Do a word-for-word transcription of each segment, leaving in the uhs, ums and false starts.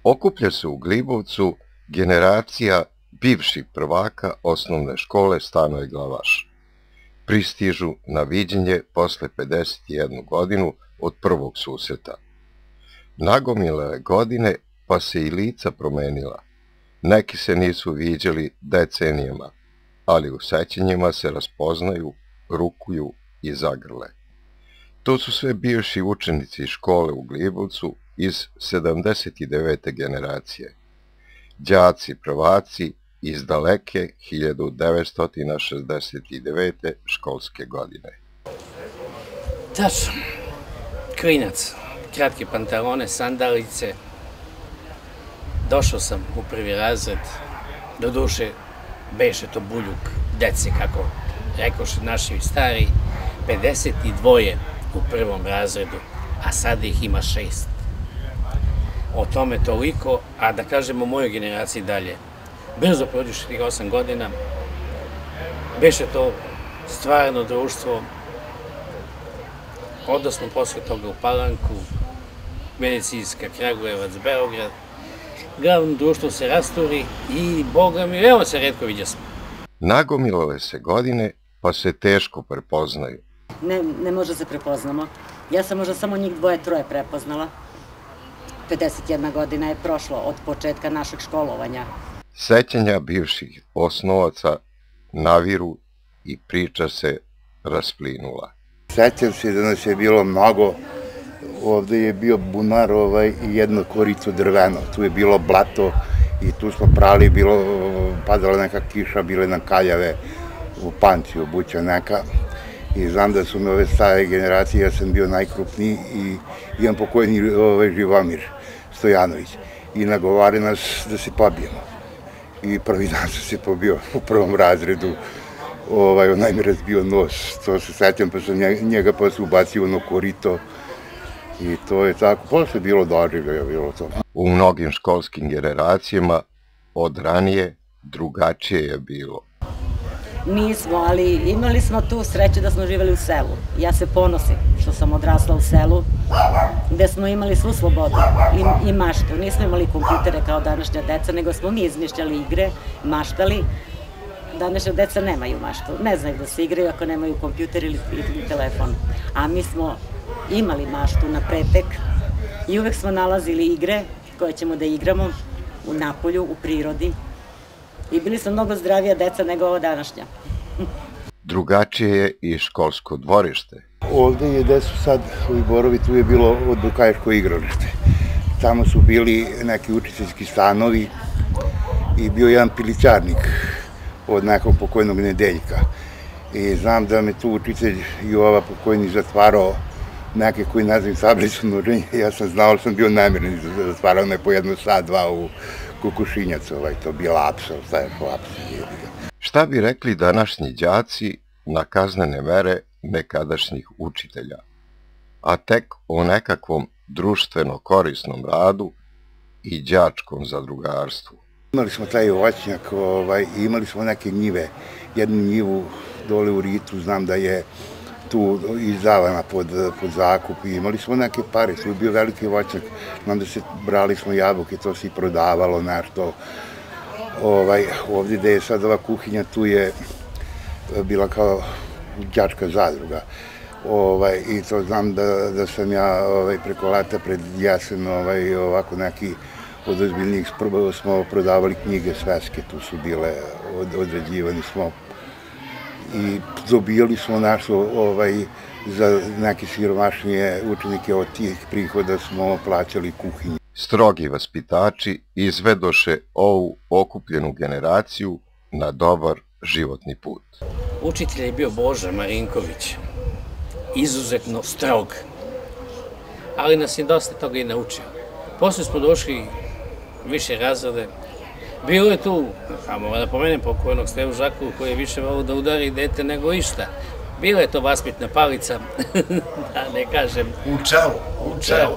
Okuplja se u Glibovcu generacija bivših prvaka osnovne škole Stanoje Glavaš. Pristižu na viđenje posle pedeset jednu godinu od prvog susreta. Nagomilale godine pa se i lica promenila. Neki se nisu viđali decenijama, ali u sećanjima se raspoznaju, rukuju i zagrle. To su sve bivši učenici škole u Glibovcu iz sedamdeset devete generacije. Đaci prvaci iz daleke hiljadu devetsto šezdeset devete školske godine. Tačno. Klinac, kratke pantalone, sandalice. Došao sam u prvi razred. Doduše, beše to buljuk dece, kako rekoše naši stari, pedeset dvoje u prvom razredu, a sada ih ima šest. O tome toliko, a da kažemo o mojoj generaciji dalje. Brzo prođuše tih osam godina, beše to stvarno društvo, odnosno posle toga u Palanku, Medicinska, Kragujevac, Beograd. Glavno društvo se rasturi i, boga mi, veoma se retko viđa smo. Nagomilale se godine, pa se teško prepoznaju. Ne, ne može se prepoznamo. Ja sam možda samo njih dvoje, troje prepoznala. pedeset jedna godina je prošlo od početka našeg školovanja. Sećanja bivših osnovaca naviru i priča se rasplinula. Sećam se da nas je bilo mnogo. Ovde je bio bunar i jedno korito drveno. Tu je bilo blato i tu smo prali, padala neka kiša, bile nam kaljave u panci, obuća neka. I znam da su me ove stare generacije, ja sam bio najkrupniji i imam pokojni Živomir Stojanović. I nagovara nas da se pobijemo. I prvi dan sam se pobio u prvom razredu. Onaj mi razbio nos, to se sećam, pa sam njega posle ubacio ono korito. I to je tako, posle bilo doživljaja, bilo to. U mnogim školskim generacijama od ranije drugačije je bilo. Nismo, ali imali smo tu sreću da smo živjeli u selu. Ja se ponosim što sam odrasla u selu, gde smo imali svu slobodu i maštu. Nismo imali kompjutere kao današnja deca, nego smo mi izmišljali igre, maštali. Današnja deca nemaju maštu, ne znaju da se igraju ako nemaju kompjuter ili telefon. A mi smo imali maštu na pretek i uvek smo nalazili igre koje ćemo da igramo u napolju, u prirodi. I bili smo mnogo zdravija deca nego ova današnja. Drugačije je i školsko dvorište. Ovde je gde su sad ovi borovi, tu je bilo odbojkaško igralište. Tamo su bili neki učiteljski stanovi i bio jedan pilićarnik od nekog pokojnog Nedeljka. I znam da me tu učitelj Jova pokojni zatvarao neke koji ne znam tablicu množenja. Ja sam znao, ali sam bio namirni, zatvarao me po jedno sat, dva u Kukušinjac, to bi lapsa, šta je lapsa. Šta bi rekli današnji đaci na kaznene mere nekadašnjih učitelja, a tek o nekakvom društveno korisnom radu i đačkom zadrugarstvu? Imali smo taj voćnjak, imali smo neke njive, jednu njivu dole u Ritu, znam da je tu izdavana pod zakup i imali smo neke pare, tu je bio veliki voćnjak, onda se brali smo jabuke, to se i prodavalo nešto. Ovdje gde je sad ova kuhinja, tu je bila kao đačka zadruga i to znam da sam ja preko leta pred jesen ovako neki od ozbiljnijih smo prodavali knjige sveske, tu su bile, određivani smo i dobijali smo našu, za neke siromašnije učenike od tih prihoda smo plaćali kuhinju. Strogi vaspitači izvedoše ovu okupljenu generaciju na dobar životni put. Učitelj je bio Boža Marinković, izuzetno strog, ali nas je dosta toga i naučio. Posle smo došli više razrede. Bilo je tu, a moram da pomenem pokojnog Stevu Žakovu koji je više volio da udari dete nego išta. Bila je to vaspitna palica, da ne kažem... U čelu, u čelu.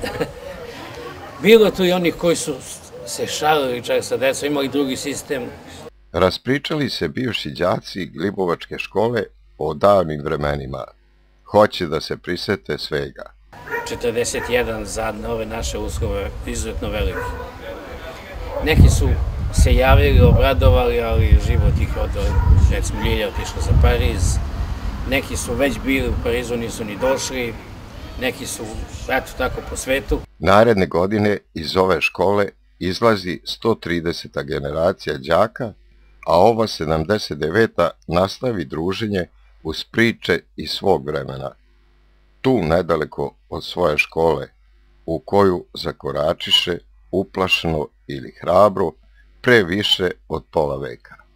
Bilo je tu i onih koji su se šalili čak sa decom, imali drugi sistem. Raspričali se bivši đaci Glibovačke škole o davnim vremenima. Hoće da se prisete svega. četrdeset jedan za ove naše uslove izuzetno veliki. Neki su se javili, obradovali, ali život ih od, recimo Ljilja otišla za Pariz, neki su već bili u Parizu, nisu ni došli, neki su, eto tako, po svetu. Naredne godine iz ove škole izlazi sto trideseta generacija đaka, a ova sedamdeset deveta nastavi druženje uz priče iz svog vremena, tu nedaleko od svoje škole, u koju zakoračiše uplašeno ili hrabro pre više od pola veka.